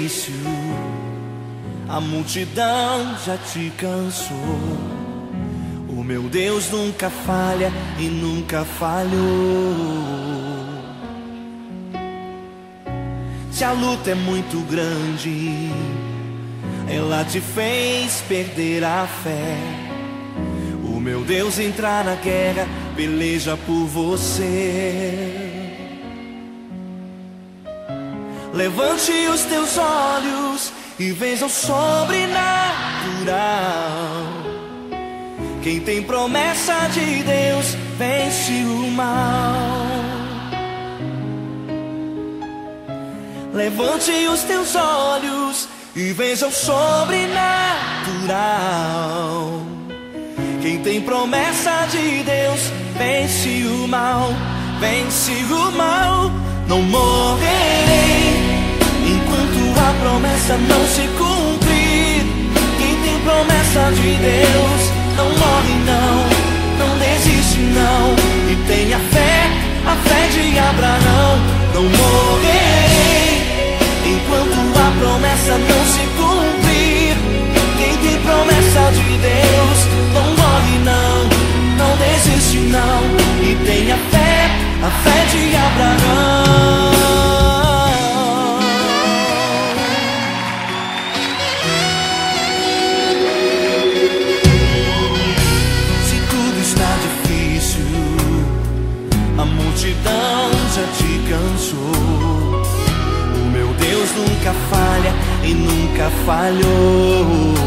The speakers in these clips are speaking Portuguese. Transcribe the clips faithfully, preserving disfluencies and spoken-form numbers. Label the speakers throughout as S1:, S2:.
S1: difícil, a multidão já te cansou. O meu Deus nunca falha e nunca falhou. Se a luta é muito grande, ela te fez perder a fé. O meu Deus entrar na guerra, peleja por você. Levante os teus olhos e veja o sobrenatural. Quem tem promessa de Deus vence o mal. Levante os teus olhos e veja o sobrenatural. Quem tem promessa de Deus vence o mal, vence o mal. Não morrerei enquanto a promessa não se cumprir. Quem tem promessa de Deus não morre não, não desiste não. E tenha fé, a fé de Abraão. Não morrerei enquanto a promessa não se cumprir. Quem tem promessa de Deus não morre não, não desiste não. E tenha fé, a fé de Abraão. Se tudo está difícil, a multidão já te cansou. O meu Deus nunca falha e nunca falhou.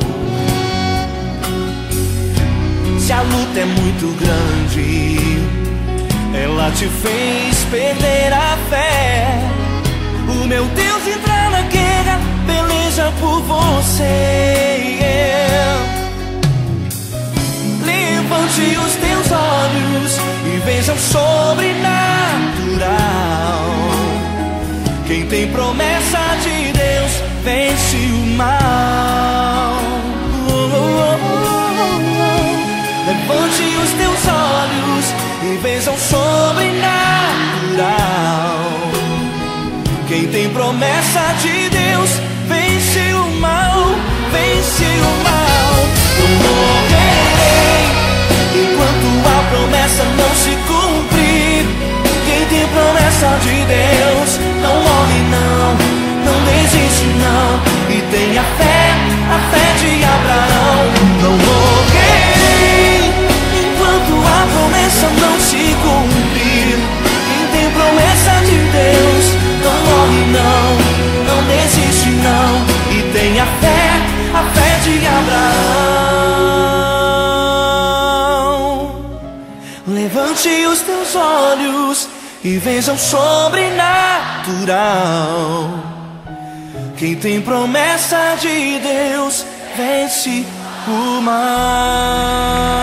S1: Se a luta é muito grande, ela te fez perder a fé. O meu Deus entra na guerra, peleja por você. Levante os teus olhos e veja o sobrenatural. Quem tem promessa de Deus vence o mal. Oh, oh, oh, oh, oh. Levante os teus olhos e veja o sobrenatural. Quem tem promessa de Deus vence o mal, vence o mal. Não morrerei enquanto a promessa não se cumprir. Quem tem promessa de Deus não morre não, não desiste não. E tenha fé, a fé de Abraão. Não morrerei enquanto a promessa não se cumprir. Quem tem promessa de Deus não morre não, não desiste não. E tenha fé, a fé de Abraão. Levante os teus olhos e veja o sobrenatural. Quem tem promessa de Deus vence o mal.